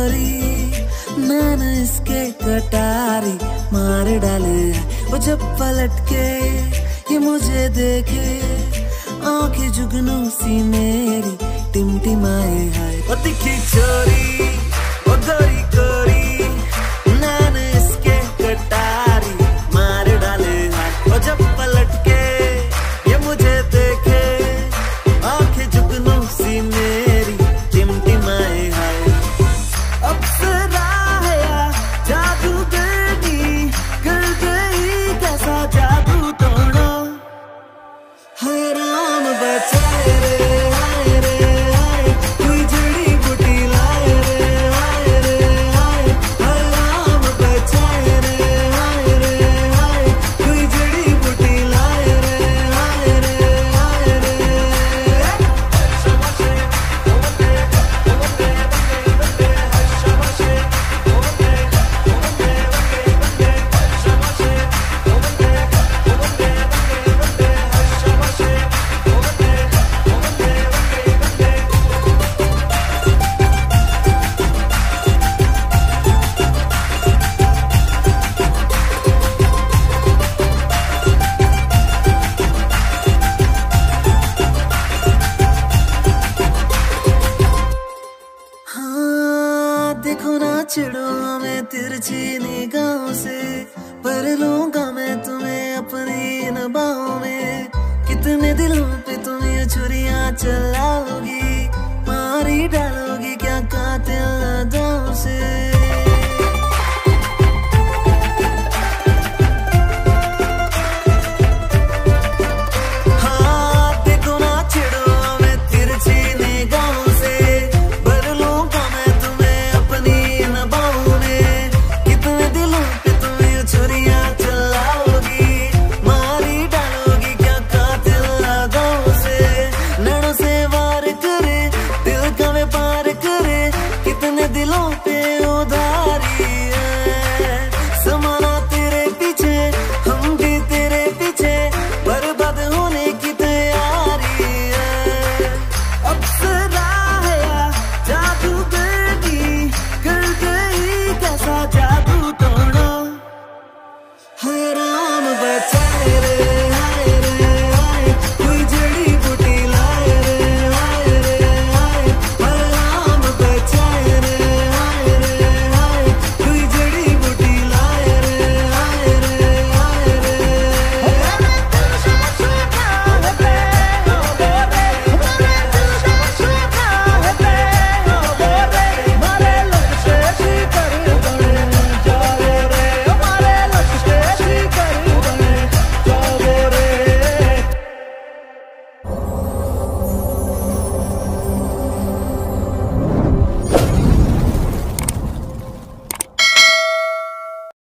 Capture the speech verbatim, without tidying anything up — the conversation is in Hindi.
चोरी, मैंने इसके कटारी मार डाले। वो जब पलट के ये मुझे देखे, आंखें जुगनू सी मेरी टिमटिमाए हाय। वो दिखी चोरी वो गोरी गोरी, मैंने इसके कटारी मार डाले हाय। वो जब पलट के ये मुझे देखे, आंखें जुगनू सी मेरी टिमटिमाए हाय। अप्सरा है या जादूगरनी, कर गई कैसा जादू तोड़ो। हाय राम बचाए रे, हाय रे हाय, कोई जड़ी बूटी लाए रे, हाय रे हाय। हाय राम बचाए रे, हाय रे हाय, कोई जड़ी बूटी लाए रे, हाय रे हाय रे। हाँ देखो ना चिड़ो हमें तिरछी निगाहों से, पर लूंगा मैं तुम्हें अपनी इन बाहों में। कितने दिलों पे तुम ये छुरियां चलाओगी, मारी डालोगी क्या कातिल अदाओं से। दिलों पे उदास